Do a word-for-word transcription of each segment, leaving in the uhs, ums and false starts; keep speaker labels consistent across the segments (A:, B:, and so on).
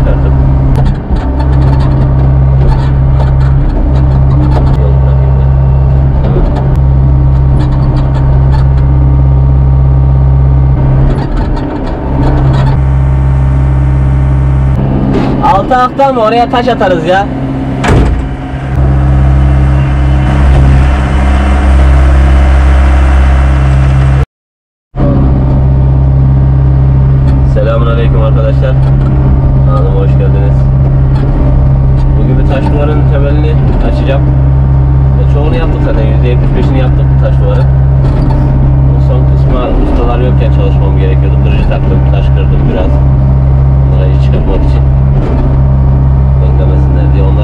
A: çıkartıp yol bırakayım ben. Evet. Altı aktan mı? Oraya taş atarız ya. Selamünaleyküm arkadaşlar. Kanalıma hoş geldiniz. Bugün bir taş duvarın temelini açacağım. E, çoğunu yaptık zaten. yüzde yetmiş beşini yaptık bu taş duvarı. Bu son kısma ustalar yokken çalışmam gerekiyordu. Kırıcı taktım, taş kırdım biraz. Bunları çıkartmak için. Beklemesinler diye. Onlar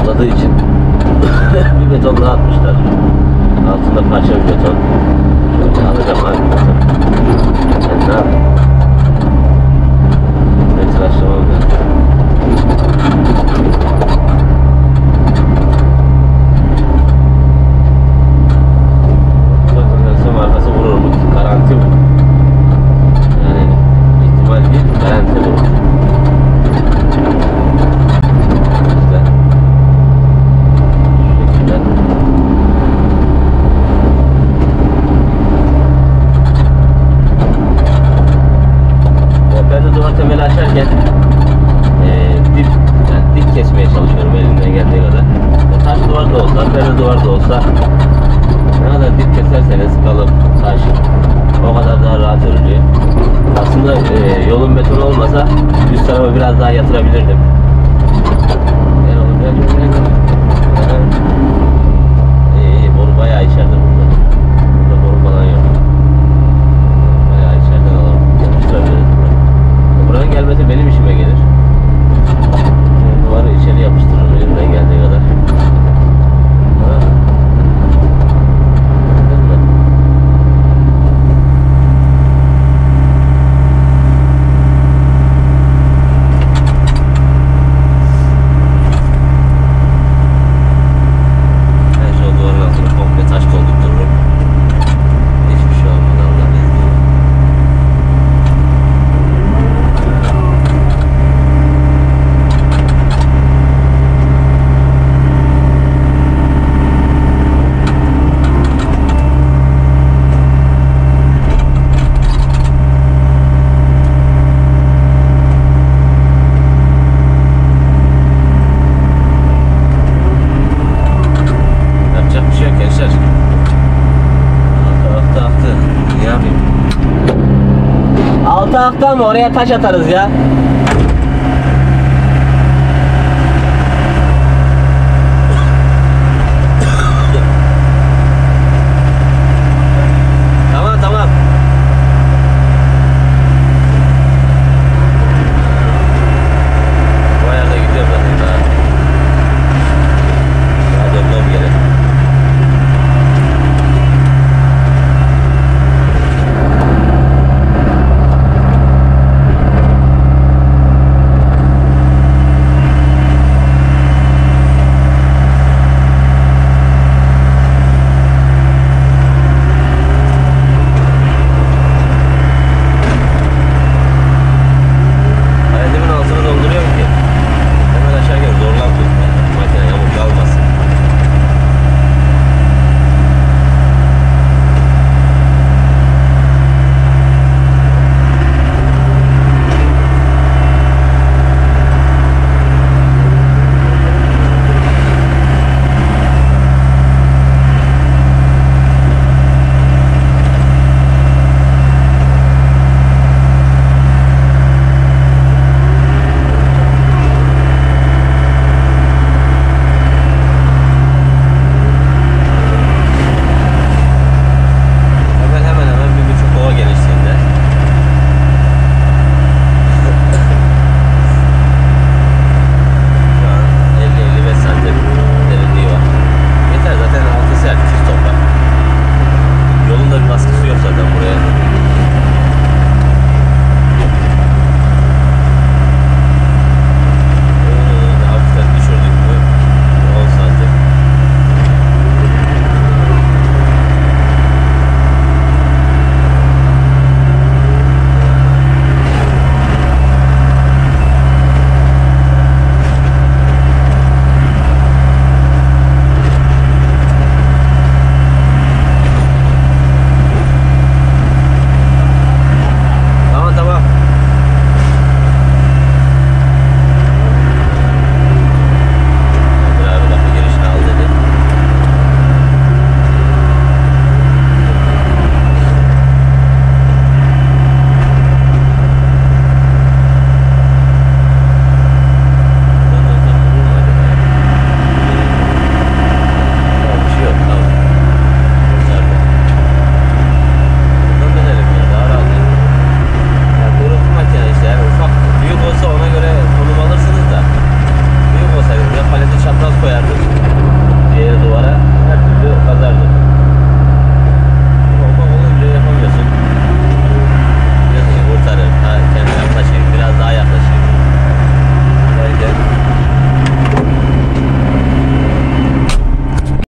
A: salladığı için bir beton daha atmışlar. Altında parça bir beton. Şöyle alacağım abi beton. Ben ne yapayım? Ben tıraşlamam ben. Arkası vurur mu? Garanti bu. Yani ihtimal değil, garanti vurur. Güzel. Şu şekilde. Ben de duvar temeli açarken e, dip, yani dik kesmeye çalışıyorum elimden geldiği kadar. Ya taş duvar da olsa, perde duvar da olsa ne kadar dip keserseniz kalıp, taş o kadar daha rahat örülüyor. Aslında e, yolun beton olmasa üst tarafa biraz daha yatırabilirdim. Gel oğlum gel gel gel. İyi iyi boru bayağı içeride burada. Burada boru falan yok. Bayağı içeriden alalım. Yapıştırabiliriz burayı. Buranın gelmesi benim işime gelir. Duvarı içeri yapıştırırım elimden geldiği kadar. Ha. Altı hafta mı? Oraya taş atarız ya.